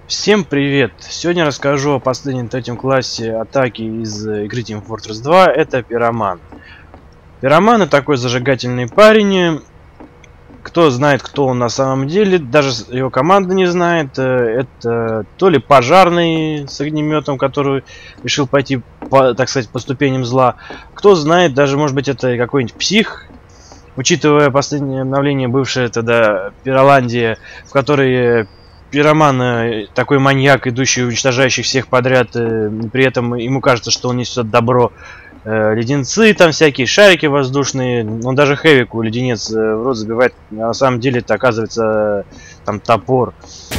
Всем привет! Сегодня расскажу о последнем третьем классе атаки из игры Team Fortress 2. Это Пироман. Пироман — это такой зажигательный парень. Кто знает, кто он на самом деле, даже его команда не знает. Это то ли пожарный с огнеметом, который решил пойти, так сказать, по ступеням зла. Кто знает, даже может быть это какой-нибудь псих. Учитывая последнее обновление, бывшее тогда Пироландия, в которой Пироман такой маньяк, идущий, уничтожающий всех подряд, при этом ему кажется, что он несет добро. Леденцы там всякие, шарики воздушные, он даже Хэвику леденец в рот забивает, а на самом деле это оказывается там топор.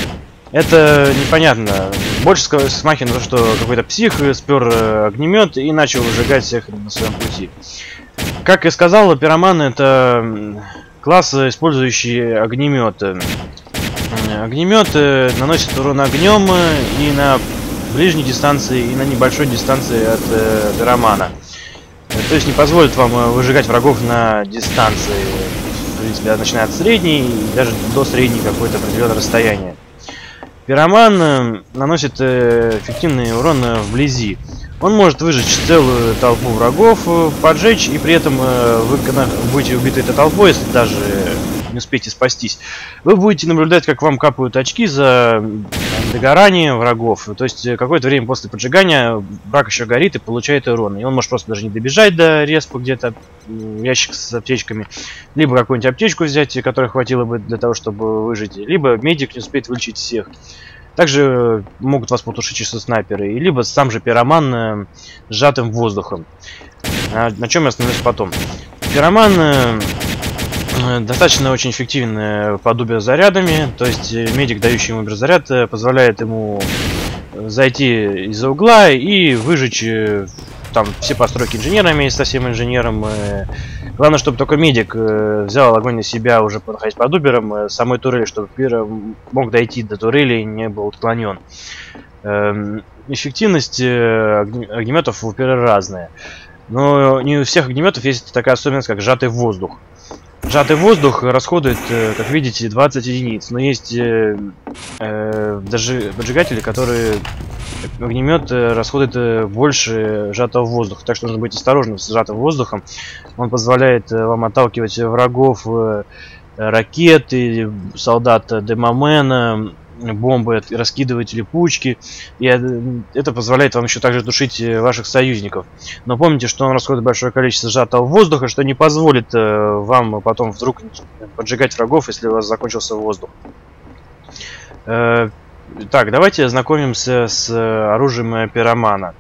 Это непонятно. Больше смахивает на то, что какой-то псих спер огнемет и начал выжигать всех на своем пути. Как и сказал, Пироман — это класс, использующий огнемет. Огнемет наносит урон огнем и на ближней дистанции, и на небольшой дистанции от Пиромана. То есть не позволит вам выжигать врагов на дистанции. В принципе, начиная от средней и даже до средней какое-то определенное расстояние. Пироман наносит эффективный урон вблизи. Он может выжечь целую толпу врагов, поджечь, и при этом вы, когда будете убиты этой толпой, если даже не успеете спастись, вы будете наблюдать, как вам капают очки за догорание врагов. То есть какое-то время после поджигания враг еще горит и получает урон. И он может просто даже не добежать до респа, где-то ящик с аптечками, либо какую-нибудь аптечку взять, которой хватило бы для того, чтобы выжить, либо медик не успеет вылечить всех. Также могут вас потушить чисто снайперы, либо сам же Пироман сжатым воздухом. На чем я остановлюсь потом. Пироман достаточно очень эффективное подобие зарядами, то есть медик, дающий ему заряд, позволяет ему зайти из-за угла и выжечь там все постройки инженерами со всем инженером. Главное, чтобы только медик взял огонь на себя, уже находясь под убером, самой турели, чтобы Пир мог дойти до турели и не был отклонен. Эффективность огнеметов у Пира разная. Но не у всех огнеметов есть такая особенность, как сжатый воздух. Сжатый воздух расходует, как видите, 20 единиц. Но есть даже поджигатели, которые огнемет расходует больше сжатого воздуха. Так что нужно быть осторожным с сжатым воздухом. Он позволяет вам отталкивать врагов, ракеты, солдат Демомена, бомбы, раскидывать липучки. И это позволяет вам еще также душить ваших союзников. Но помните, что он расходует большое количество сжатого воздуха, что не позволит вам потом вдруг поджигать врагов, если у вас закончился воздух. Так, давайте ознакомимся с оружием Пиромана.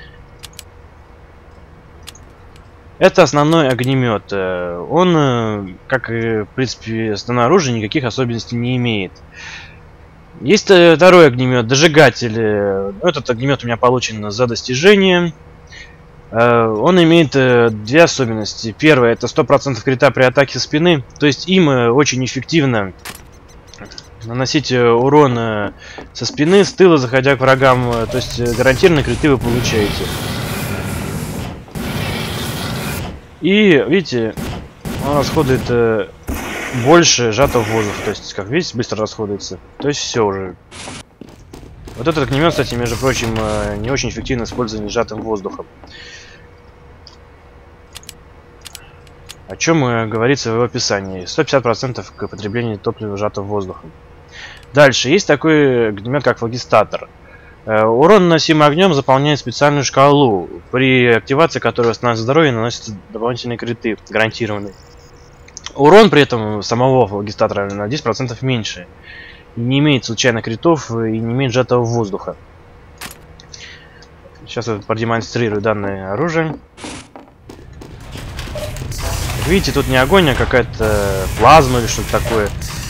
Это основной огнемет. Он, как и в принципе основное оружие, никаких особенностей не имеет. Есть второй огнемет, дожигатель. Этот огнемет у меня получен за достижение. Он имеет две особенности. Первая — это 100% крита при атаке со спины. То есть им очень эффективно наносить урон со спины, с тыла, заходя к врагам. То есть гарантированно криты вы получаете. И видите, он расходует больше сжатого воздуха, то есть, как видите, быстро расходуется. То есть все уже. Вот этот огнемет, кстати, между прочим, не очень эффективно использование сжатым воздухом. О чем говорится в его описании. 150% к потреблению топлива сжатым воздухом. Дальше. Есть такой огнемет, как флагистатор. Урон, наносимый огнем, заполняет специальную шкалу, при активации которой восстанавливает здоровье и наносятся дополнительные криты, гарантированные. Урон при этом самого флагистатора на 10% меньше. Не имеет случайно критов и не имеет сжатого воздуха. Сейчас я продемонстрирую данное оружие. Как видите, тут не огонь, а какая-то плазма или что-то такое.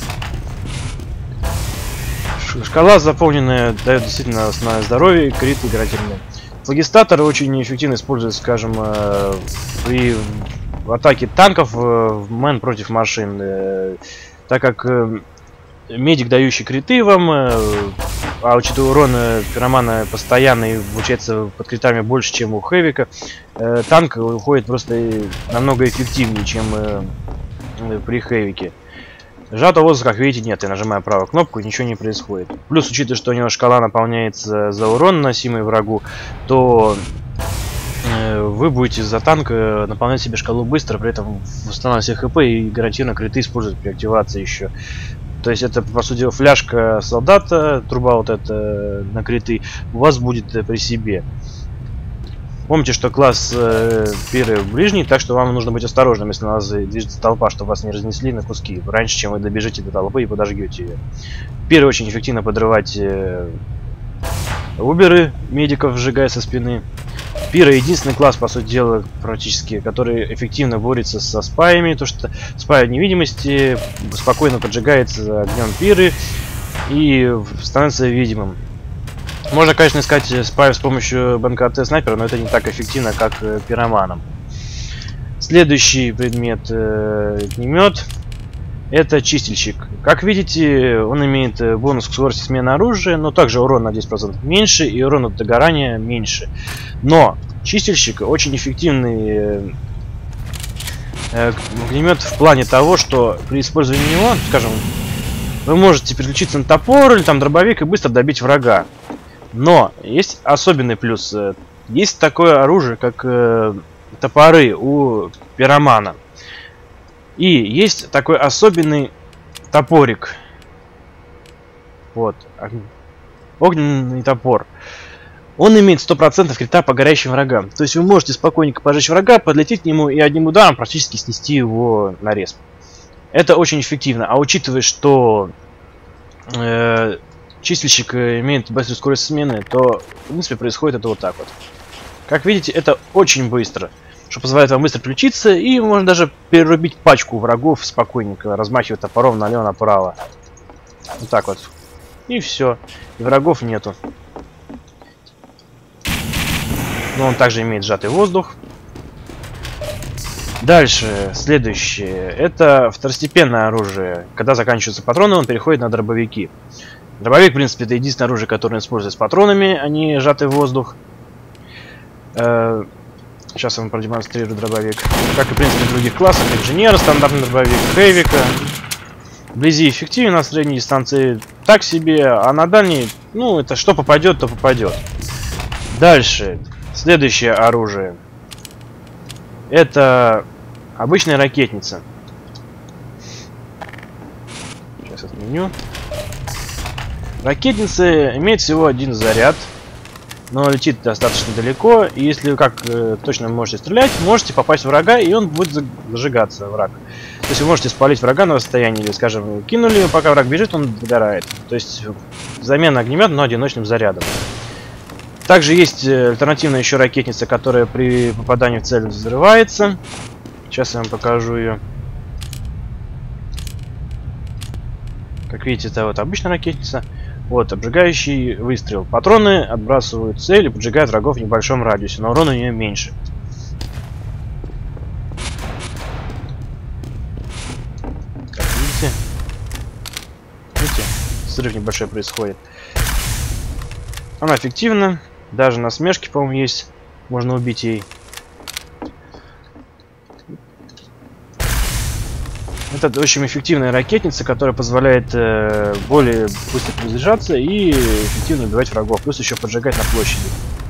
Шкала заполненная дает действительно основное здоровье и криты гарантированные. Флагистатор очень эффективно используется, скажем, при атаке танков в мэн против машин, так как медик, дающий криты вам, а учитывая урон Пиромана постоянный, получается под критами больше, чем у Хэвика, танк уходит просто намного эффективнее, чем при Хэвике. Сжатого воздуха, как видите, нет. Я нажимаю правую кнопку, и ничего не происходит. Плюс, учитывая, что у него шкала наполняется за урон, наносимый врагу, то вы будете за танк наполнять себе шкалу быстро, при этом восстанавливать все хп и гарантированно криты использовать при активации еще. То есть это, по сути, фляжка солдата, труба вот эта на криты у вас будет при себе. Помните, что класс пиры ближний, так что вам нужно быть осторожным, если на вас движется толпа, чтобы вас не разнесли на куски, раньше, чем вы добежите до толпы и подожгете ее. Пиры очень эффективно подрывать уберы медиков, сжигая со спины. Пира единственный класс, по сути дела, практически, который эффективно борется со спаями, то что спай невидимости спокойно поджигается огнем пиры и становится видимым. Можно, конечно, искать спай с помощью БНКТ снайпера, но это не так эффективно, как пироманом. Следующий предмет огнемет. Это чистильщик. Как видите, он имеет бонус к скорости смены оружия, но также урон на 10% меньше и урон от догорания меньше. Но чистильщик очень эффективный огнемет в плане того, что при использовании него, скажем, вы можете переключиться на топор или там дробовик и быстро добить врага. Но есть особенный плюс. Есть такое оружие, как топоры у пиромана. И есть такой особенный топорик. Вот. Огненный топор. Он имеет 100% крита по горящим врагам. То есть вы можете спокойненько пожечь врага, подлететь к нему и одним ударом практически снести его на респ. Это очень эффективно. А учитывая, что чистильщик имеет быструю скорость смены, то в принципе происходит это вот так вот. Как видите, это очень быстро, что позволяет вам быстро включиться, и можно даже перерубить пачку врагов спокойненько, размахивая топором налево-направо. Вот так вот. И все. И врагов нету. Но он также имеет сжатый воздух. Дальше, следующее. Это второстепенное оружие. Когда заканчиваются патроны, он переходит на дробовики. Дробовик, в принципе, это единственное оружие, которое используется с патронами, а не сжатый воздух. Сейчас я вам продемонстрирую дробовик. Как и в принципе в других классах, инженера, стандартный дробовик, хэвика. Вблизи эффективен, на средней дистанции так себе, а на дальней, ну, это что попадет, то попадет. Дальше, следующее оружие. Это обычная ракетница. Сейчас отменю. Ракетница имеет всего один заряд. Но летит достаточно далеко, и если вы как точно можете стрелять, можете попасть в врага, и он будет зажигаться, враг. То есть вы можете спалить врага на расстоянии, или, скажем, кинули, пока враг бежит, он догорает. То есть замена огнемета, но одиночным зарядом. Также есть альтернативная еще ракетница, которая при попадании в цель взрывается. Сейчас я вам покажу ее. Как видите, это вот обычная ракетница. Вот, обжигающий выстрел. Патроны отбрасывают цель и поджигают врагов в небольшом радиусе, но урон у нее меньше. Как видите, взрыв небольшой происходит. Она эффективна. Даже на смешке, по-моему, есть. Можно убить ей. Это очень эффективная ракетница, которая позволяет более быстро перезаряжаться и эффективно убивать врагов. Плюс еще поджигать на площади.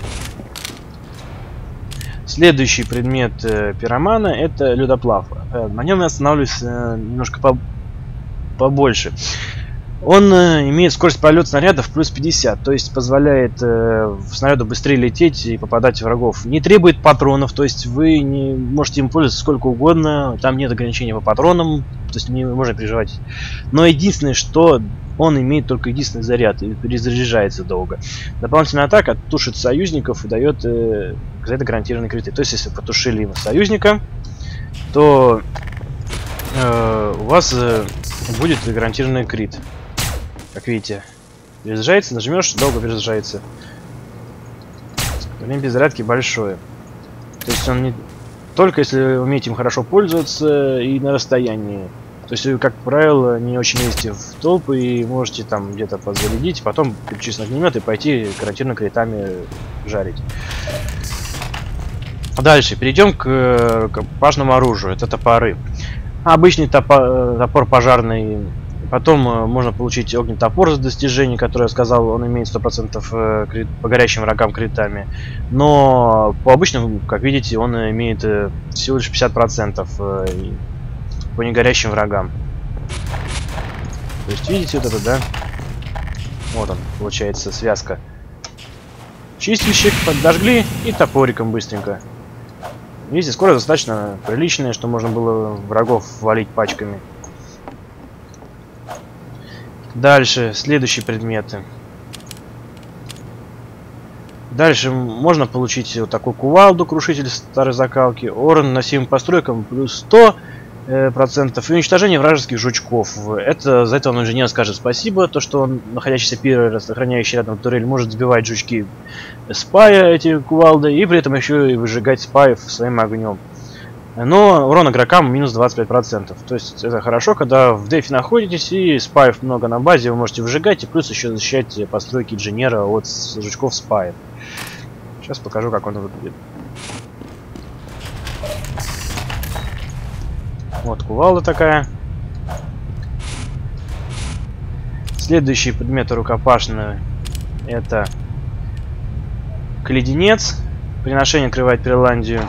Следующий предмет пиромана — это ледоплав. На нем я останавливаюсь немножко побольше. Он имеет скорость полета снарядов плюс 50, то есть позволяет снаряду быстрее лететь и попадать в врагов. Не требует патронов, то есть вы не можете им пользоваться сколько угодно, там нет ограничения по патронам, то есть не можно переживать. Но единственное, что он имеет только единственный заряд и перезаряжается долго. Дополнительная атака тушит союзников и дает за это гарантированные криты. То есть если потушили союзника, то у вас будет гарантированный крит. Как видите, перезаряжается, нажмешь, долго перезаряжается. Время перезарядки большое. То есть он не только если вы умеете им хорошо пользоваться и на расстоянии. То есть вы, как правило, не очень лезете в толпы и можете там где-то подзарядить, потом переключиться на огнемет и пойти гарантированно критами жарить. Дальше перейдем к пажному оружию. Это топоры. Обычный топор пожарный. Потом можно получить огненный топор за достижение, которое я сказал, он имеет 100% по горящим врагам критами. Но по обычному, как видите, он имеет всего лишь 50% по негорящим врагам. То есть видите вот это, да? Вот он, получается, связка. Чистильщик подожгли и топориком быстренько. Видите, скорость достаточно приличная, что можно было врагов валить пачками. Дальше, следующие предметы. Дальше можно получить вот такую кувалду, крушитель старой закалки, урон носимым постройкам плюс 100%, и уничтожение вражеских жучков. За это он инженер скажет спасибо, то что он, находящийся пир, охраняющий рядом турель, может сбивать жучки спая эти кувалды, и при этом еще и выжигать спаев своим огнем. Но урон игрокам минус 25%. То есть это хорошо, когда в дефе находитесь и спаев много на базе, вы можете выжигать и плюс еще защищать постройки инженера от жучков спаев. Сейчас покажу, как он выглядит. Вот кувалда такая. Следующие предметы рукопашные — это кледенец. Приношение открывает Пирландию.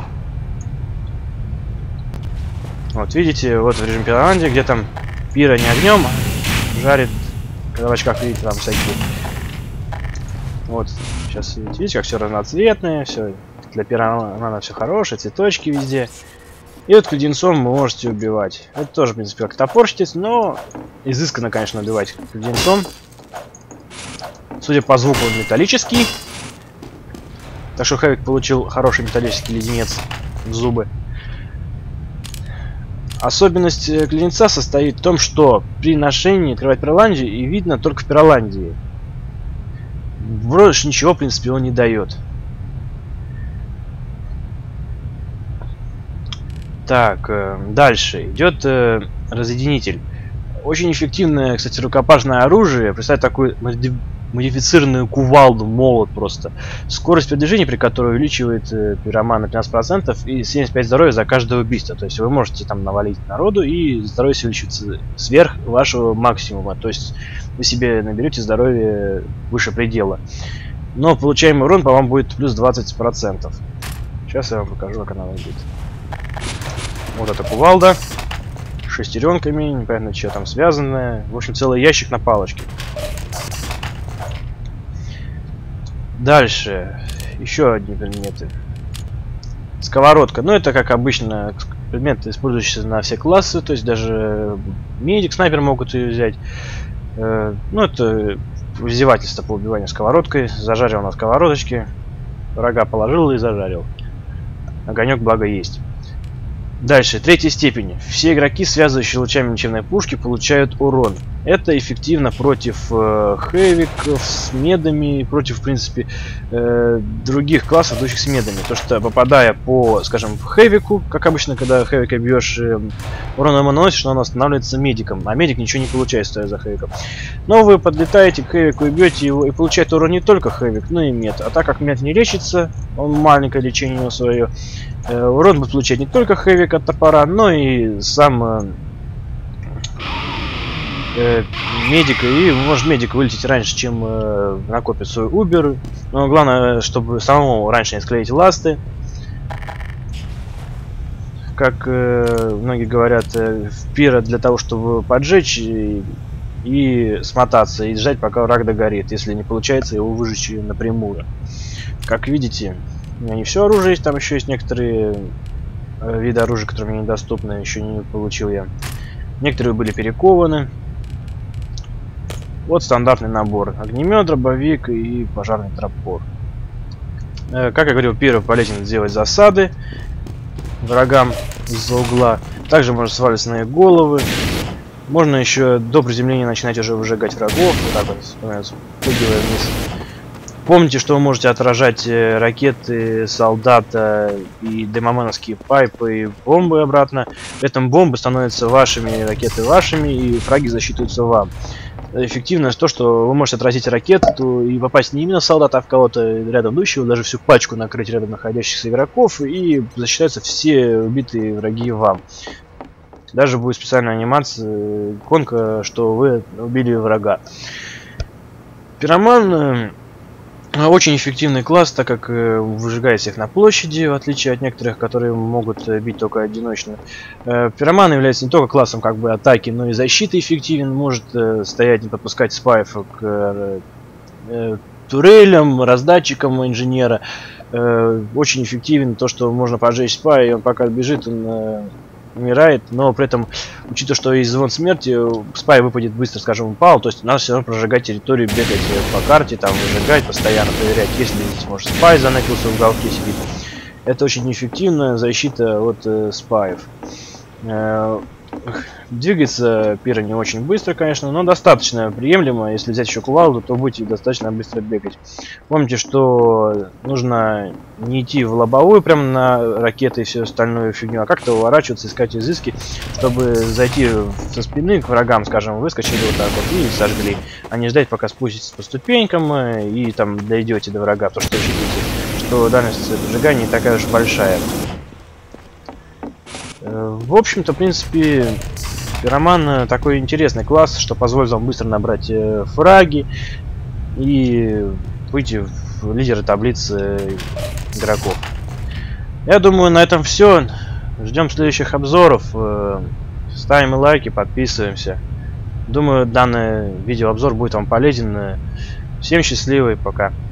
Вот видите, вот в режиме Пирландии, где там пира не огнем жарит, когда в очках видите там всякие. Вот, сейчас видите, как все разноцветное, все для пиромана все хорошее, цветочки везде. И вот кледенцом вы можете убивать. Это тоже, в принципе, как топорщитесь, но изысканно, конечно, убивать кледенцом. Судя по звуку, он металлический. Так что Хэвик получил хороший металлический леденец в зубы. Особенность кледенца состоит в том, что при ношении открывать Пирландию и видно только в Пирландии. Больше ничего, в принципе, он не дает. Так, дальше идет разъединитель. Очень эффективное, кстати, рукопашное оружие. Представьте такую модифицированную кувалду, молот просто. Скорость передвижения, при которой увеличивает пироман на 15% и 75 здоровья за каждое убийство. То есть вы можете там навалить народу и здоровье увеличивается сверх вашего максимума. То есть вы себе наберете здоровье выше предела. Но получаемый урон по вам будет плюс 20%. Сейчас я вам покажу, как она выглядит. Вот эта кувалда. Шестеренками, непонятно, что там связанное. В общем, целый ящик на палочке. Дальше. Еще одни предметы. Сковородка. Ну, это, как обычно, предмет, использующийся на все классы. То есть даже медик, снайпер могут ее взять. Ну, это издевательство по убиванию сковородкой. Зажарил на сковородочке. Врага положил и зажарил. Огонек, благо, есть. Дальше, третья степень. Все игроки, связывающие лучами ничемной пушки, получают урон. Это эффективно против хэвиков с медами, против, в принципе, других классов, идущих с медами. То, что попадая по, скажем, хэвику, как обычно, когда хэвика бьешь, урон ему наносишь, но он останавливается медиком, а медик ничего не получает, стоя за хэвиком. Но вы подлетаете к хэвику и бьете его, и получает урон не только хэвик, но и мед. А так как мед не лечится, он маленькое лечение у него свое, урон будет получать не только хэвик от топора, но и сам медика, и может медик вылететь раньше, чем накопит свой убер. Но главное, чтобы самому раньше не склеить ласты. Как многие говорят, в пира для того, чтобы поджечь и смотаться, и ждать, пока враг догорит. Если не получается, его выжечь напрямую. Как видите, у меня не все оружие есть, там еще есть некоторые виды оружия, которые мне недоступны, еще не получил я. Некоторые были перекованы. Вот стандартный набор. Огнемет, дробовик и пожарный топор. Как я говорил, первый полезен делать засады врагам из-за угла. Также можно свалиться на их головы. Можно еще до приземления начинать уже выжигать врагов. Вот так вот, спрыгивая вниз. Помните, что вы можете отражать ракеты, солдата и демоменовские пайпы и бомбы обратно. При этом бомбы становятся вашими, ракеты вашими, и фраги засчитываются вам. Эффективность то, что вы можете отразить ракету и попасть не именно в солдата, а в кого-то рядом идущего, даже всю пачку накрыть рядом находящихся игроков, и засчитаются все убитые враги вам. Даже будет специальная анимация, иконка, что вы убили врага. Пироман очень эффективный класс, так как выжигает всех на площади, в отличие от некоторых, которые могут бить только одиночно. Пироман является не только классом как бы атаки, но и защиты эффективен, может стоять, не подпускать спаев к турелям, раздатчикам инженера. Очень эффективен то, что можно пожечь спая, и он пока бежит, он умирает, но при этом, учитывая, что из звон смерти спай выпадет быстро, скажем, упал, то есть надо все равно прожигать территорию, бегать по карте, там выжигать, постоянно проверять, если здесь, может, спай заныкался в уголке сидит. Это очень эффективная защита от спаев. Двигается пира не очень быстро, конечно, но достаточно приемлемо. Если взять еще кувалду, то будете достаточно быстро бегать. Помните, что нужно не идти в лобовую прямо на ракеты и всю остальную фигню, а как-то уворачиваться, искать изыски, чтобы зайти со спины к врагам, скажем, выскочили вот так вот и сожгли, а не ждать, пока спуститесь по ступенькам и там дойдете до врага, потому что учитывайте, что дальность поджигания не такая уж большая. В общем-то, в принципе, пироман такой интересный класс, что позволит вам быстро набрать фраги и выйти в лидеры таблицы игроков. Я думаю, на этом все. Ждем следующих обзоров. Ставим лайки, подписываемся. Думаю, данный видеообзор будет вам полезен. Всем счастливо и пока.